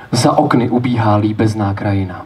Za okny ubíhá líbezná krajina.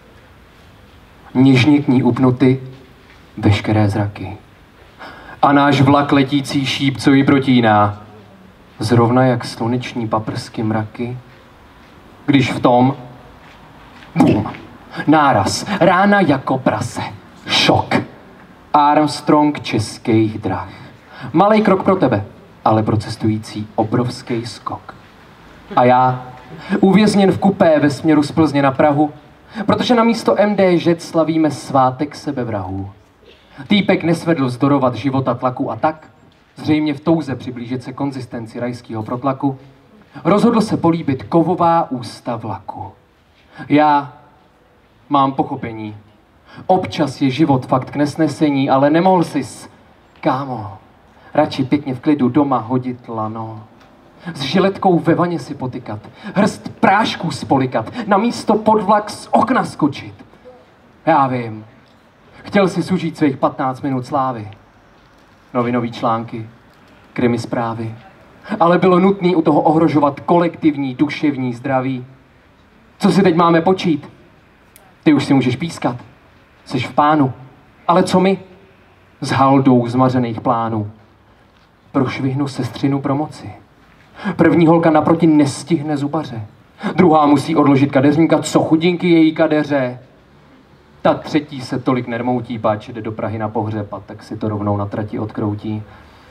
Něžně k ní upnuty veškeré zraky. A náš vlak letící šíp, co ji protíná, zrovna jak sluneční paprsky mraky, když v tom, bum, náraz, rána jako prase, šok. Armstrong českých drah. Malej krok pro tebe, ale pro cestující obrovský skok. A já, uvězněn v kupé ve směru z Plzně na Prahu, protože na místo MDŽ slavíme svátek sebevrahů. Týpek nesvedl vzdorovat života tlaku a tak, zřejmě v touze přiblížit se konzistenci rajského protlaku, rozhodl se políbit kovová ústa vlaku. Já mám pochopení. Občas je život fakt k nesnesení, ale nemohl sis, kámo, radši pěkně v klidu doma hodit lano. S žiletkou ve vaně si potykat, hrst prášků spolikat, na místo pod vlak z okna skočit. Já vím, chtěl si sužít svých 15 minut slávy. Novinový články, krimi zprávy. Ale bylo nutné u toho ohrožovat kolektivní duševní zdraví. Co si teď máme počít? Ty už si můžeš pískat. Jseš v pánu. Ale co my? S haldou zmařených plánů. Prošvihnu sestřinu promoci. První holka naproti nestihne zubaře. Druhá musí odložit kadeřníka, co chudinky její kadeře. Ta třetí se tolik nermoutí, páč jde do Prahy na pohřeb a tak si to rovnou na trati odkroutí.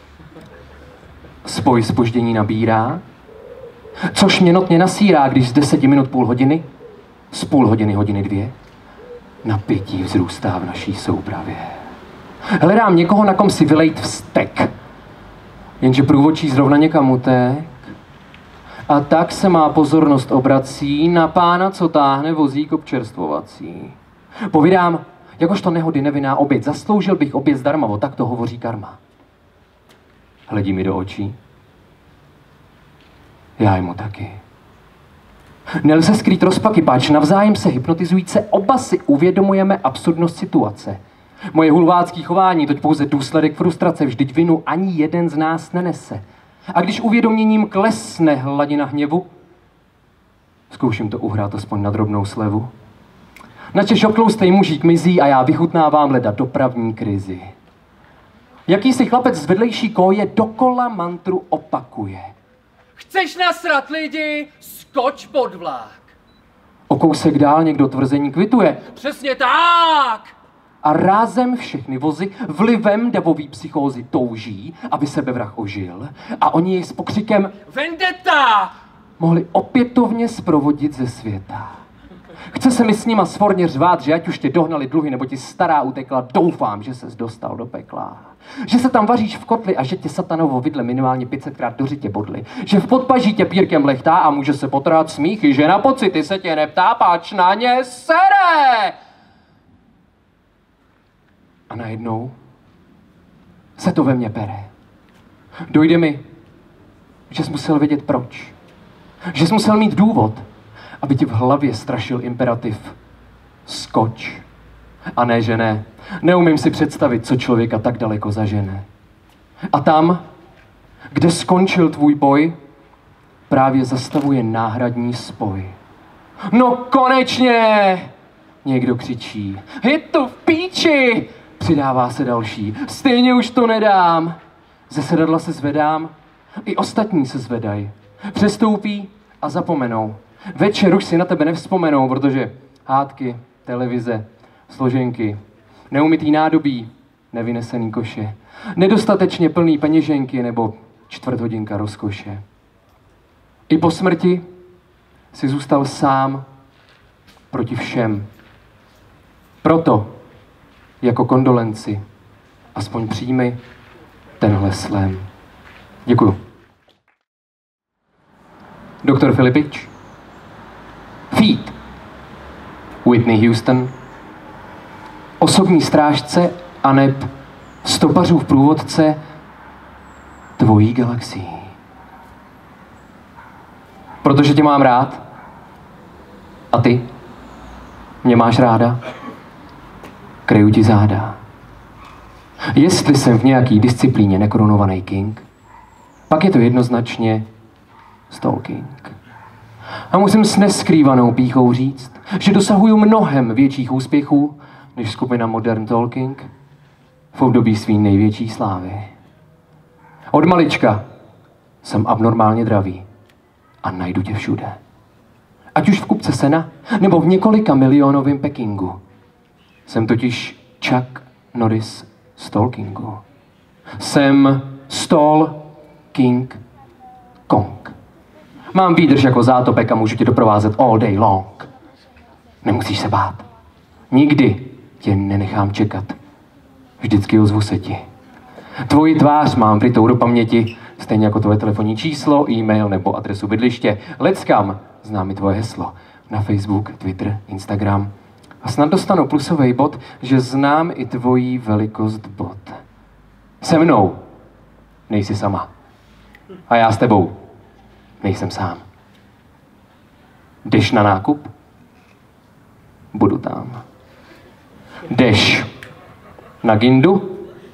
Spoj zpoždění nabírá, což mě notně nasírá, když z 10 minut půl hodiny, z půl hodiny hodiny 2, napětí vzrůstá v naší soupravě. Hledám někoho, na kom si vylejt vztek, jenže průvodčí zrovna někam utek. A tak se má pozornost obrací na pána, co táhne vozík občerstvovací. Povídám, jakožto nehody nevinná oběť, zasloužil bych oběť zdarma, o tak to hovoří karma. Hledí mi do očí. Já jmu taky. Nelze skrýt rozpaky, páč navzájem se hypnotizujíce oba si uvědomujeme absurdnost situace. Moje hulvácký chování, toť pouze důsledek frustrace, vždyť vinu ani jeden z nás nenese. A když uvědoměním klesne hladina hněvu, zkouším to uhrát aspoň na drobnou slevu. Načež obtloustej mužík mizí a já vychutnávám leda dopravní krizi. Jakýsi chlapec z vedlejší koje dokola mantru opakuje. Chceš nasrat lidi? Skoč pod vlak. O kousek dál někdo tvrzení kvituje. Přesně tak! A rázem všechny vozy vlivem davový psychózy touží, aby sebevrah ožil, a oni jej s pokřikem Vendetta! mohli opětovně zprovodit ze světa. Chce se mi s nima svorně řvát, že ať už tě dohnali dluhy, nebo ti stará utekla, doufám, že ses dostal do pekla. Že se tam vaříš v kotli a že tě satanovo vidle minimálně 500krát do řitě bodli. Že v podpaží tě pírkem lechtá a může se potrhat smíchy, že na pocity se tě neptá, páč na ně sere. A najednou se to ve mně pere. Dojde mi, že jsi musel vědět proč. Že jsi musel mít důvod, aby ti v hlavě strašil imperativ skoč. A ne, že ne. Neumím si představit, co člověka tak daleko zažene. A tam, kde skončil tvůj boj, právě zastavuje náhradní spoj. No konečně! Někdo křičí. Je to v píči! Přidává se další. Stejně už to nedám. Ze sedadla se zvedám. I ostatní se zvedají. Přestoupí a zapomenou. Večer už si na tebe nevzpomenou, protože hádky, televize, složenky, neumytý nádobí, nevynesený koše, nedostatečně plný peněženky nebo čtvrthodinka rozkoše. I po smrti si zůstal sám proti všem. Proto jako kondolenci aspoň přijmi tenhle slém. Děkuju. Doktor Filipič, Feat, Whitney Houston, osobní strážce aneb stopařův průvodce tvojí galaxii. Protože tě mám rád a ty mě máš ráda, kryju ti záda. Jestli jsem v nějaký disciplíně nekorunovaný king, pak je to jednoznačně stalking. A musím s neskrývanou pýchou říct, že dosahuju mnohem větších úspěchů než skupina Modern Talking v období svý největší slávy. Od malička jsem abnormálně dravý a najdu tě všude. Ať už v kupce sena, nebo v několika milionovém Pekingu. Jsem totiž Chuck Norris Stalkingu. Jsem Stall King Kong. Mám výdrž jako zátopek a můžu tě doprovázet all day long. Nemusíš se bát. Nikdy tě nenechám čekat. Vždycky ozvu se ti. Tvoji tvář mám vrytou do paměti, stejně jako tvoje telefonní číslo, e-mail nebo adresu bydliště. Leckam znám i tvoje heslo. Na Facebook, Twitter, Instagram. A snad dostanu plusový bod, že znám i tvojí velikost bot. Se mnou nejsi sama. A já s tebou nejsem sám. Jdeš na nákup? Budu tam. Jdeš na gindu?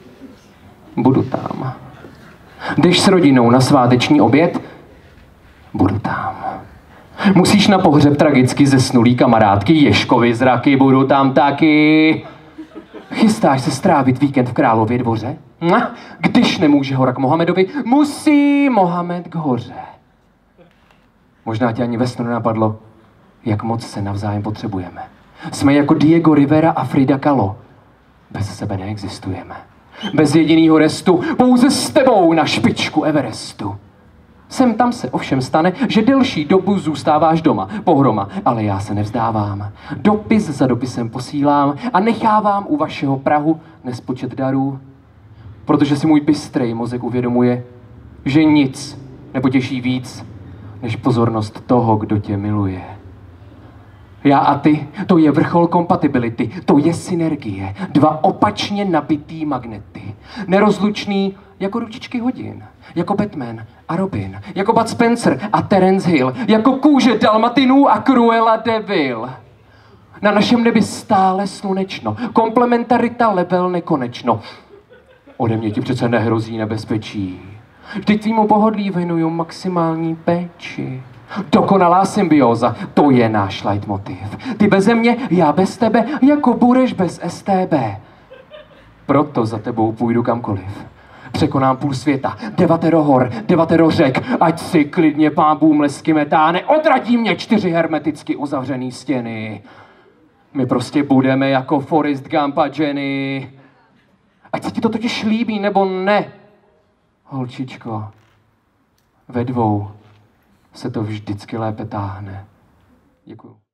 Budu tam. Jdeš s rodinou na sváteční oběd? Budu tam. Musíš na pohřeb tragicky zesnulý kamarádky Ježkovi z Raky? Budu tam taky. Chystáš se strávit víkend v Králově Dvoře? Když nemůže hora k Mohamedovi, musí Mohamed k hoře. Možná tě ani ve snu nenapadlo, jak moc se navzájem potřebujeme. Jsme jako Diego Rivera a Frida Kahlo. Bez sebe neexistujeme. Bez jedinýho restu, pouze s tebou na špičku Everestu. Sem tam se ovšem stane, že delší dobu zůstáváš doma, pohroma, ale já se nevzdávám. Dopis za dopisem posílám a nechávám u vašeho prahu nespočet darů, protože si můj bystrej mozek uvědomuje, že nic nepotěší víc, než pozornost toho, kdo tě miluje. Já a ty, to je vrchol kompatibility, to je synergie, dva opačně nabitý magnety, nerozlučný jako ručičky hodin, jako Batman a Robin, jako Bud Spencer a Terence Hill, jako kůže Dalmatinů a Cruella de Vil. Na našem nebi stále slunečno, komplementarita level nekonečno. Ode mě ti přece nehrozí nebezpečí. Vždyť tvýmu pohodlí věnuju maximální péči. Dokonalá symbióza, to je náš leitmotiv. Ty beze mě, já bez tebe, jako Bureš bez STB. Proto za tebou půjdu kamkoliv. Překonám půl světa, 9 hor, 9 řek, ať si klidně pán Bůh mlesky metá, neodradí mě 4 hermeticky uzavřený stěny. My prostě budeme jako Forrest Gump a Jenny. Ať se ti to totiž líbí, nebo ne, holčičko, ve dvou se to vždycky lépe táhne. Děkuju.